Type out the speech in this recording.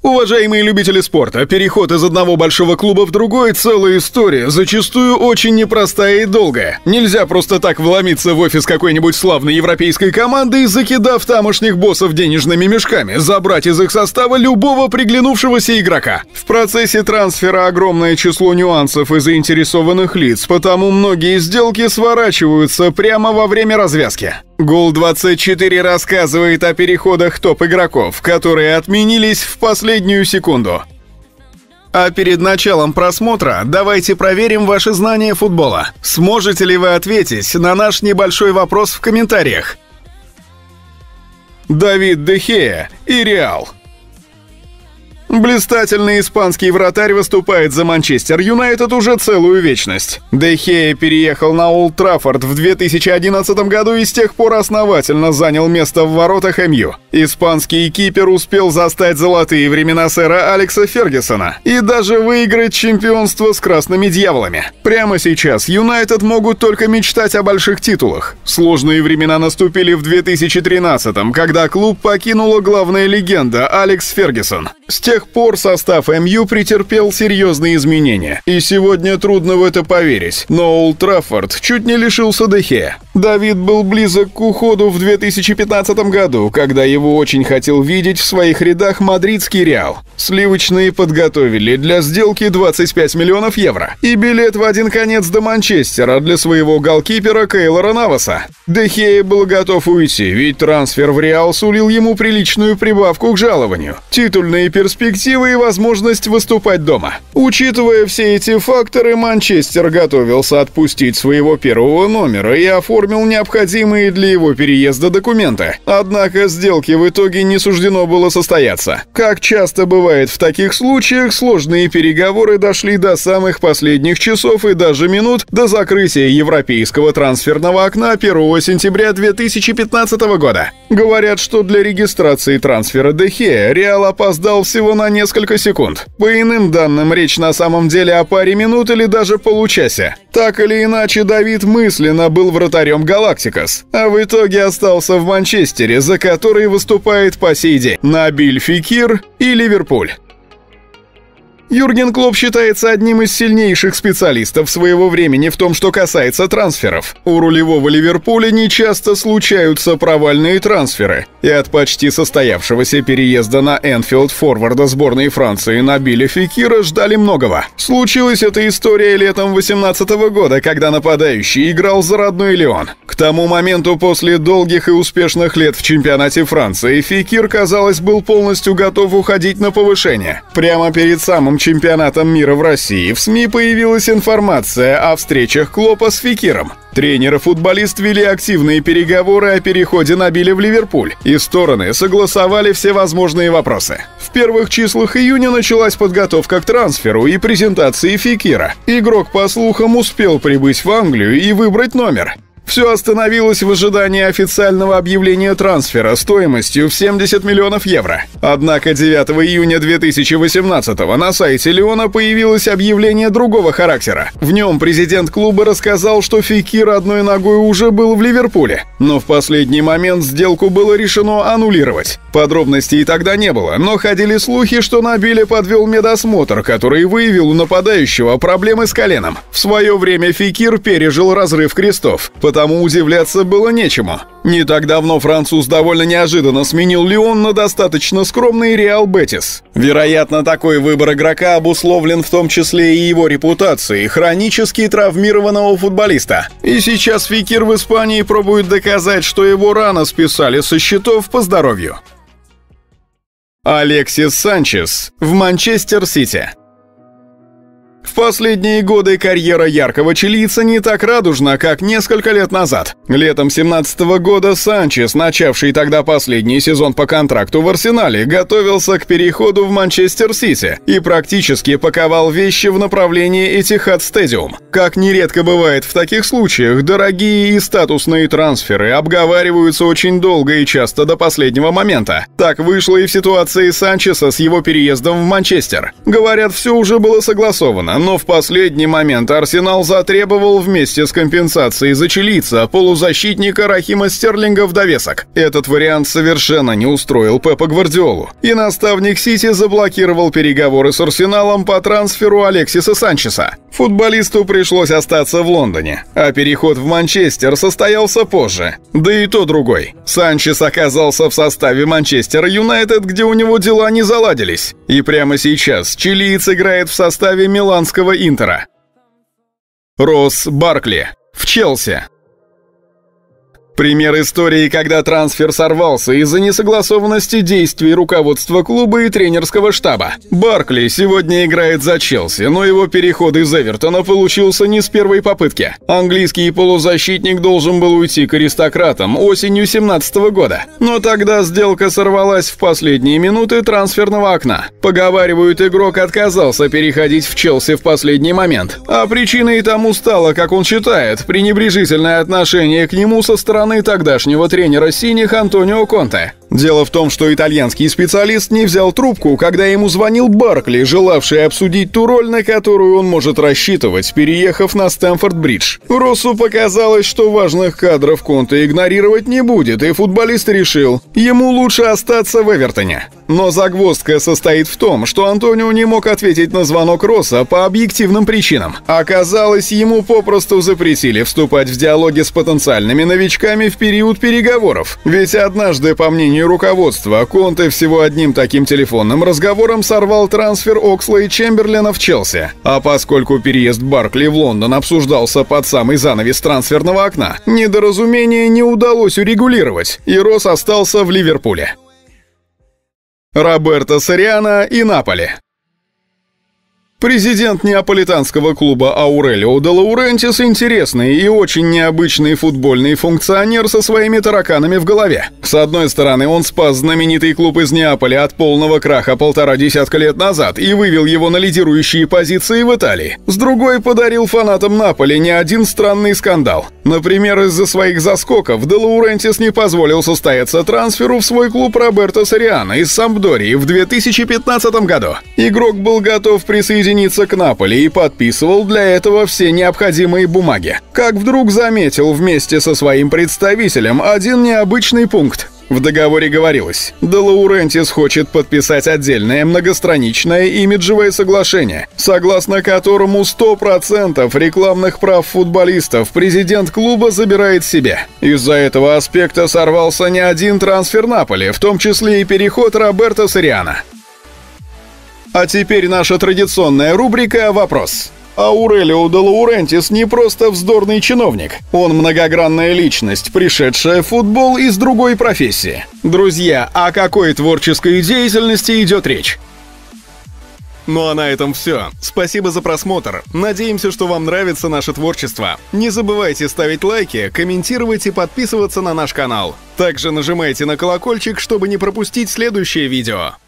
Уважаемые любители спорта, переход из одного большого клуба в другой – целая история, зачастую очень непростая и долгая. Нельзя просто так вломиться в офис какой-нибудь славной европейской команды и, закидав тамошних боссов денежными мешками, забрать из их состава любого приглянувшегося игрока. В процессе трансфера огромное число нюансов и заинтересованных лиц, потому многие сделки сворачиваются прямо во время развязки. Гол24 рассказывает о переходах топ-игроков, которые отменились в последнюю секунду. А перед началом просмотра давайте проверим ваши знания футбола. Сможете ли вы ответить на наш небольшой вопрос в комментариях? Давид де Хеа и Реал. Блистательный испанский вратарь выступает за Манчестер Юнайтед уже целую вечность. Де Хеа переехал на Олд Траффорд в 2011 году и с тех пор основательно занял место в воротах МЮ. Испанский кипер успел застать золотые времена сэра Алекса Фергюсона и даже выиграть чемпионство с красными дьяволами. Прямо сейчас Юнайтед могут только мечтать о больших титулах. Сложные времена наступили в 2013-м, когда клуб покинула главная легенда Алекс Фергюсон. С тех пор состав МЮ претерпел серьезные изменения, и сегодня трудно в это поверить, но Олд Траффорд чуть не лишился де Хеа. Давид был близок к уходу в 2015 году, когда его очень хотел видеть в своих рядах мадридский Реал. Сливочные подготовили для сделки 25 миллионов евро и билет в один конец до Манчестера для своего голкипера Кейлора Наваса. Де Хеа был готов уйти, ведь трансфер в Реал сулил ему приличную прибавку к жалованию, титульные перспективы и возможность выступать дома. Учитывая все эти факторы, Манчестер готовился отпустить своего первого номера и оформил необходимые для его переезда документы. Однако сделки в итоге не суждено было состояться. Как часто бывает в таких случаях, сложные переговоры дошли до самых последних часов и даже минут до закрытия европейского трансферного окна 1 сентября 2015 года. Говорят, что для регистрации трансфера де Хеа Реал опоздал всего на несколько секунд. По иным данным, речь на самом деле о паре минут или даже получасе. Так или иначе, Давид мысленно был вратарем Галактикос, а в итоге остался в Манчестере, за который выступает по сей день Набиль Фекир и Ливерпуль. Юрген Клопп считается одним из сильнейших специалистов своего времени в том, что касается трансферов. У рулевого Ливерпуля нечасто случаются провальные трансферы, и от почти состоявшегося переезда на Энфилд форварда сборной Франции Набиля Фекира ждали многого. Случилась эта история летом 2018 года, когда нападающий играл за родной Лион. К тому моменту, после долгих и успешных лет в чемпионате Франции, Фекир, казалось, был полностью готов уходить на повышение. Прямо перед самым чемпионатом мира в России в СМИ появилась информация о встречах Клоппа с Фекиром. Тренер и футболист вели активные переговоры о переходе Набиля в Ливерпуль, и стороны согласовали все возможные вопросы. В первых числах июня началась подготовка к трансферу и презентации Фекира. Игрок, по слухам, успел прибыть в Англию и выбрать номер. Все остановилось в ожидании официального объявления трансфера стоимостью в 70 миллионов евро. Однако 9 июня 2018-го на сайте Лиона появилось объявление другого характера. В нем президент клуба рассказал, что Фекир одной ногой уже был в Ливерпуле, но в последний момент сделку было решено аннулировать. Подробностей тогда не было, но ходили слухи, что Набиля подвел медосмотр, который выявил у нападающего проблемы с коленом. В свое время Фекир пережил разрыв крестов, потому удивляться было нечему. Не так давно француз довольно неожиданно сменил Лион на достаточно скромный Реал Бетис. Вероятно, такой выбор игрока обусловлен в том числе и его репутацией хронически травмированного футболиста. И сейчас Фекир в Испании пробует доказать, что его рано списали со счетов по здоровью. Алексис Санчес в Манчестер Сити. В последние годы карьера яркого чилийца не так радужна, как несколько лет назад. Летом 2017 года Санчес, начавший тогда последний сезон по контракту в Арсенале, готовился к переходу в Манчестер Сити и практически паковал вещи в направлении Этихад Стадиум. Как нередко бывает в таких случаях, дорогие и статусные трансферы обговариваются очень долго и часто до последнего момента. Так вышло и в ситуации Санчеса с его переездом в Манчестер. Говорят, все уже было согласовано, Но в последний момент Арсенал затребовал вместе с компенсацией за чилийца полузащитника Рахима Стерлинга в довесок. Этот вариант совершенно не устроил Пепа Гвардиолу, и наставник Сити заблокировал переговоры с Арсеналом по трансферу Алексиса Санчеса. Футболисту пришлось остаться в Лондоне, а переход в Манчестер состоялся позже. Да и то другой. Санчес оказался в составе Манчестер Юнайтед, где у него дела не заладились. И прямо сейчас чилиец играет в составе миланского Интера. Росс Баркли в Челси. Пример истории, когда трансфер сорвался из-за несогласованности действий руководства клуба и тренерского штаба. Баркли сегодня играет за Челси, но его переход из Эвертона получился не с первой попытки. Английский полузащитник должен был уйти к аристократам осенью 2017 года. Но тогда сделка сорвалась в последние минуты трансферного окна. Поговаривают, игрок отказался переходить в Челси в последний момент. А причиной тому стало, как он считает, пренебрежительное отношение к нему со стороны тогдашнего тренера синих Антонио Конте. Дело в том, что итальянский специалист не взял трубку, когда ему звонил Баркли, желавший обсудить ту роль, на которую он может рассчитывать, переехав на Стэмфорд-Бридж. Россу показалось, что важных кадров Конте игнорировать не будет, и футболист решил, ему лучше остаться в Эвертоне. Но загвоздка состоит в том, что Антонио не мог ответить на звонок Росса по объективным причинам. Оказалось, ему попросту запретили вступать в диалоги с потенциальными новичками в период переговоров. Ведь однажды, по мнению руководства, Конте всего одним таким телефонным разговором сорвал трансфер Окслейд-Чемберлена в Челси. А поскольку переезд Баркли в Лондон обсуждался под самый занавес трансферного окна, недоразумение не удалось урегулировать, и Росс остался в Ливерпуле. Роберто Сориано и Наполи. Президент неаполитанского клуба Аурелио де Лаурентис интересный и очень необычный футбольный функционер со своими тараканами в голове. С одной стороны, он спас знаменитый клуб из Неаполя от полного краха 1,5 десятка лет назад и вывел его на лидирующие позиции в Италии. С другой, подарил фанатам Наполи не один странный скандал. Например, из-за своих заскоков де Лаурентис не позволил состояться трансферу в свой клуб Роберто Сориано из Сампдории в 2015 году. Игрок был готов присоединиться к Наполи и подписывал для этого все необходимые бумаги. Как вдруг заметил вместе со своим представителем один необычный пункт. В договоре говорилось, де Лаурентис хочет подписать отдельное многостраничное имиджевое соглашение, согласно которому 100% рекламных прав футболистов президент клуба забирает себе. Из-за этого аспекта сорвался не один трансфер Наполи, в том числе и переход Роберто Сориано. А теперь наша традиционная рубрика «Вопрос». Аурелио де Лаурентис не просто вздорный чиновник. Он многогранная личность, пришедшая в футбол из другой профессии. Друзья, о какой творческой деятельности идет речь? Ну а на этом все. Спасибо за просмотр. Надеемся, что вам нравится наше творчество. Не забывайте ставить лайки, комментировать и подписываться на наш канал. Также нажимайте на колокольчик, чтобы не пропустить следующее видео.